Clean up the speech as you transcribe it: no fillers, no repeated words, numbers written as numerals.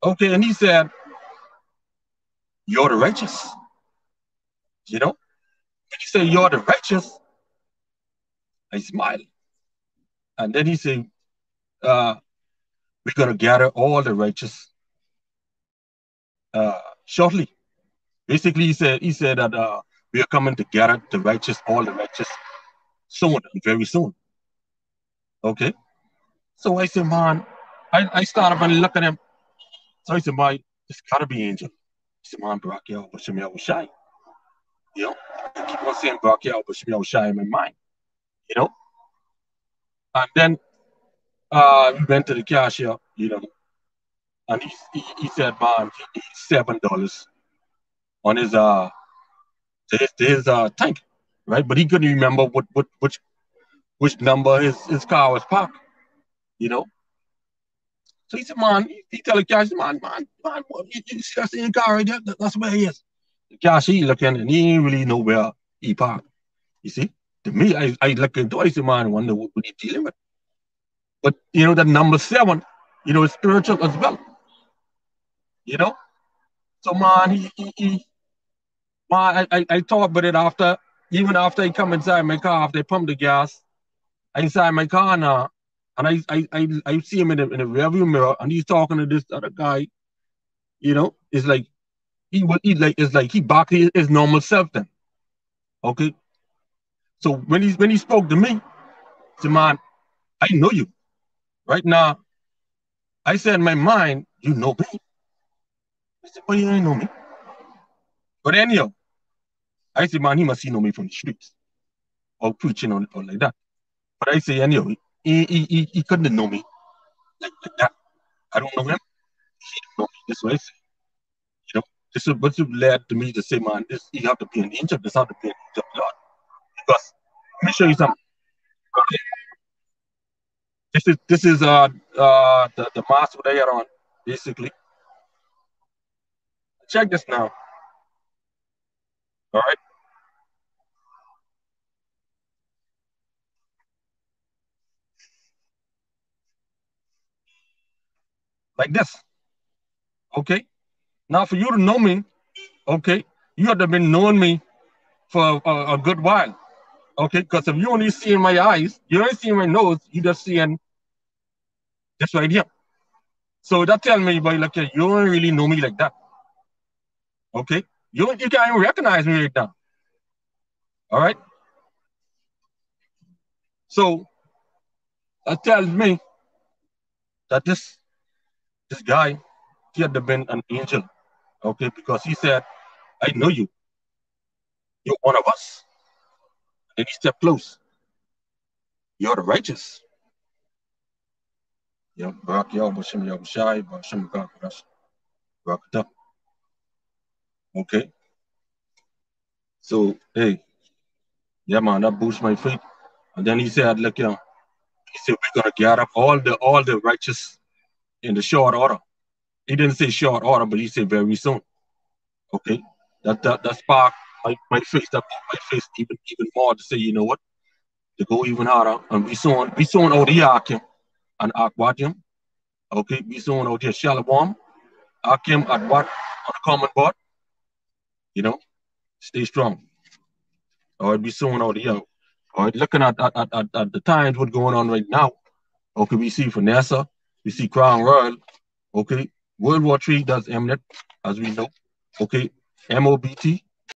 Okay, and he said, "You're the righteous." You know, when he said, "You're the righteous," I smiled, and then he said, "We're gonna gather all the righteous shortly." Basically, he said that we are coming to gather the righteous, all the righteous, soon, very soon. Okay, so I said, "Man," I started up and look at him. So I said, "Man, this gotta be Angel." He said, "Man, Barakia, but Shemi, I was shy." You know, I keep on saying Barakia, but Shemi, I was shy in my mind. You know, and then we went to the cashier. And he said, "Man, he needs $7 on his tank, right?" But he couldn't remember which number his car was parked. You know, so he said, "Man," he tell the cashier, "Man, you see that same car right there? That's where he is." The cashier looking and he ain't really know where he parked. You see, to me, I look into it, I said, "Man, I wonder what he dealing with." But that number seven, is spiritual as well. You know, so man, I thought about it after, even after I come inside my car, after I pump the gas, I inside my car now, and I see him in the rearview mirror, and he's talking to this other guy. It's like it's like he back his normal self then. Okay, so when he spoke to me, he said, "Man, I know you right now." I said in my mind, "You know me?" I said, "Well, you ain't know me." But anyhow, I said, "Man, he must know me from the streets or preaching or like that." But I say anyhow, he couldn't know me like that. I don't know him. He don't know me. This way, you know, this is what led to me to say, "Man, this you have to be an angel. This have to be an angel of God." Because let me show you something. Okay, this is the mask that I had on. Basically, check this now. All right, like this. Okay. Now for you to know me, okay, you have to have been knowing me for a good while. Okay, because if you only see in my eyes, you only see in my nose, you just seeing this right here. So that tell me, boy, like you don't really know me like that. Okay, you can't even recognize me right now. All right, so that tells me that this guy he had to been an angel. Okay, because he said, "I know you. You're one of us." And he stepped close. You're the righteous. Yeah, Barak Yah, Bashim Yah Bashai, Bashim Barash, Barakata. Okay, so hey, yeah, man, that boosts my faith. And then he said, "Look, he said we're gonna gather up all the righteous in the short order." He didn't say short order, but he said very soon. Okay, that sparked my face. That put my face even more to say, you know what, to go even harder. And we saw out here Akim and Akwatim. Okay, we saw out here Shalom, Akim at what on the common board. You know, stay strong. All right, we saw out here. All right, looking at the times what's going on right now. Okay, we see Vanessa, we see Crown Royal. Okay, World War III does imminent, as we know. Okay, MOBT.